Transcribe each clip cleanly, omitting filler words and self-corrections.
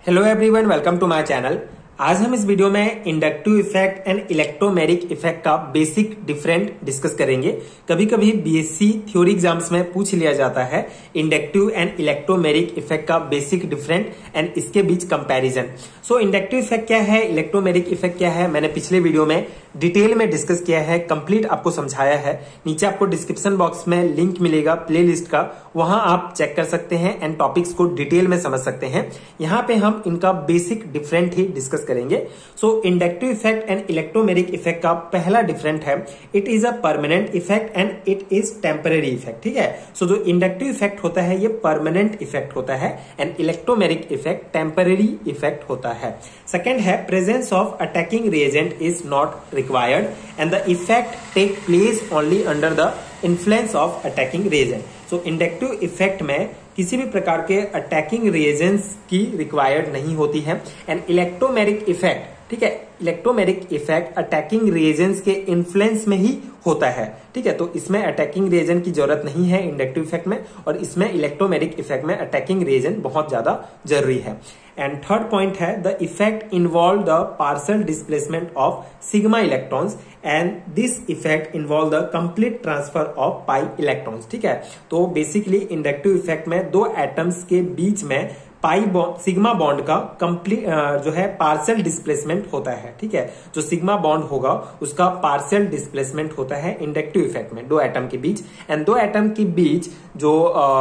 Hello everyone, welcome to my channel. आज हम इस वीडियो में inductive effect and electromeric effect का बेसिक डिफरेंट डिस्कस करेंगे। कभी कभी बीएससी थ्योरी एग्जाम्स में पूछ लिया जाता है इंडक्टिव एंड इलेक्ट्रोमेरिक इफेक्ट का बेसिक डिफरेंट एंड इसके बीच कंपैरिजन। सो इंडक्टिव इफेक्ट क्या है, इलेक्ट्रोमेरिक इफेक्ट क्या है, मैंने पिछले वीडियो में डिटेल में डिस्कस किया है, कंप्लीट आपको समझाया है। नीचे आपको डिस्क्रिप्शन बॉक्स में लिंक मिलेगा प्लेलिस्ट का, वहां आप चेक कर सकते हैं एंड टॉपिक्स को डिटेल में समझ सकते हैं। यहां पे हम इनका बेसिक डिफरेंट ही डिस्कस करेंगे। So inductive effect and electromeric effect का पहला डिफरेंट है, it is a permanent effect and it is temporary effect. ठीक है, सो जो इंडक्टिव इफेक्ट होता है ये परमानेंट इफेक्ट होता है and electromeric effect temporary effect होता है। सेकेंड है, presence of attacking reagent is not required and the effect take place only under the influence of attacking reagent. So inductive effect में किसी भी प्रकार के अटैकिंग रिएजेंट्स की रिक्वायर्ड नहीं होती है एंड इलेक्ट्रोमेरिक इफेक्ट, ठीक है, इलेक्ट्रोमेरिक इफेक्ट अटैकिंग रिएजेंट्स के इन्फ्लुएंस में ही होता है। ठीक है, तो इसमें अटैकिंग रिएजेंट की जरूरत नहीं है इंडक्टिव इफेक्ट में, और इसमें इलेक्ट्रोमेरिक इफेक्ट में अटैकिंग रिएजेंट बहुत ज्यादा जरूरी है। एंड थर्ड पॉइंट है, the effect involve the partial displacement of sigma electrons and this effect involve the complete transfer of pi electrons. ठीक है, तो बेसिकली इंडक्टिव इफेक्ट में दो एटम्स के बीच में पाई सिग्मा बॉन्ड का कंप्लीट जो है पार्शियल डिस्प्लेसमेंट होता है। ठीक है, जो सिग्मा बॉन्ड होगा उसका पार्शियल डिस्प्लेसमेंट होता है इंडक्टिव इफेक्ट में दो एटम के बीच, एंड दो एटम के बीच जो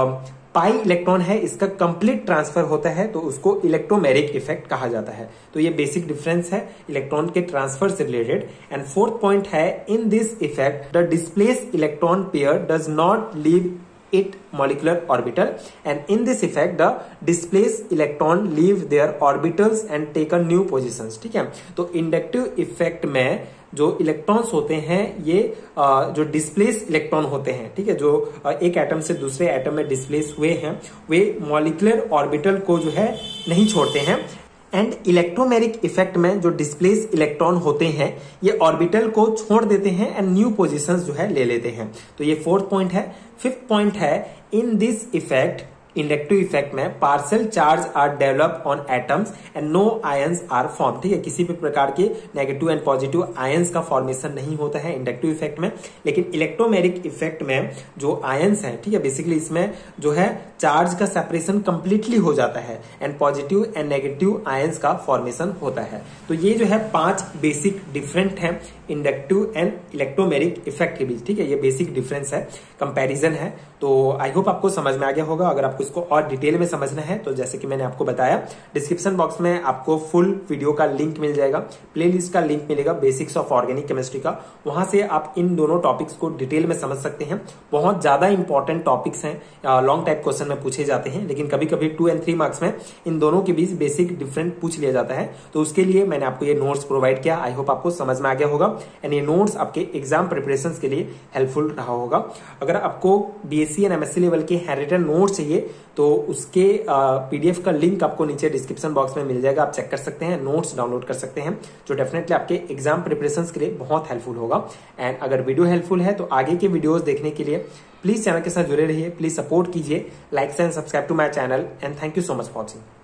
पाई इलेक्ट्रॉन है इसका कंप्लीट ट्रांसफर होता है, तो उसको इलेक्ट्रोमेरिक इफेक्ट कहा जाता है। तो ये बेसिक डिफरेंस है इलेक्ट्रॉन के ट्रांसफर से रिलेटेड। एंड फोर्थ पॉइंट है, in this effect the displaced electron pair does not leave it molecular orbital, and in this effect the displaced electron leave their orbitals and take a new positions। ठीक है, तो inductive effect में जो electrons होते हैं ये जो displace electron होते हैं, ठीक है, जो एक एटम से दूसरे एटम में डिस्प्लेस हुए हैं वे मॉलिक्यूलर ऑर्बिटल को जो है नहीं छोड़ते हैं। एंड इलेक्ट्रोमेरिक इफेक्ट में जो डिस्प्लेस इलेक्ट्रॉन होते हैं ये ऑर्बिटल को छोड़ देते हैं एंड न्यू पोजीशंस जो है ले लेते हैं। तो ये फोर्थ पॉइंट है। फिफ्थ पॉइंट है, in this effect inductive effect में partial charge are develop on atoms and no ions are form. ठीक है, किसी भी प्रकार के नेगेटिव एंड पॉजिटिव आयंस का फॉर्मेशन नहीं होता है इंडक्टिव इफेक्ट में। लेकिन इलेक्ट्रोमेरिक इफेक्ट में जो आयंस है, ठीक है, बेसिकली इसमें जो है चार्ज का सेपरेशन कंप्लीटली हो जाता है and positive and negative ions का फॉर्मेशन होता है। तो ये जो है 5 बेसिक डिफरेंट है इंडक्टिव एंड इलेक्ट्रोमेरिक इफेक्ट के बीच। ठीक है, ये बेसिक डिफरेंस है, कंपैरिजन है। तो आई होप आपको समझ में आ गया होगा। अगर आपको इसको और डिटेल में समझना है तो जैसे कि मैंने आपको बताया डिस्क्रिप्शन बॉक्स में आपको फुल वीडियो का लिंक मिल जाएगा, प्लेलिस्ट का लिंक मिलेगा बेसिक्स ऑफ ऑर्गेनिक केमिस्ट्री का, वहां से आप इन दोनों टॉपिक्स को डिटेल में समझ सकते हैं। बहुत ज्यादा इंपॉर्टेंट टॉपिक्स हैं, लॉन्ग टाइप क्वेश्चन में पूछे जाते हैं, लेकिन कभी कभी 2 और 3 मार्क्स में इन दोनों के बीच बेसिक डिफरेंट पूछ लिया जाता है। तो उसके लिए मैंने आपको ये नोट्स प्रोवाइड किया। आई होप आपको समझ में आ गया होगा एंड ये नोट्स आपके एग्जाम प्रिपरेशन के लिए हेल्पफुल रहा होगा। अगर आपको बीएससी एंड एमएससी लेवल के हैंडरिटन नोट्स चाहिए तो उसके पीडीएफ का लिंक आपको नीचे डिस्क्रिप्शन बॉक्स में मिल जाएगा, आप चेक कर सकते हैं, नोट्स डाउनलोड कर सकते हैं, जो डेफिनेटली आपके एग्जाम प्रिपरेशन के लिए बहुत हेल्पफुल होगा। एंड अगर वीडियो हेल्पफुल है तो आगे के वीडियोस देखने के लिए प्लीज चैनल के साथ जुड़े रहिए, प्लीज सपोर्ट कीजिए, like and subscribe to my channel and thank you so much for watching.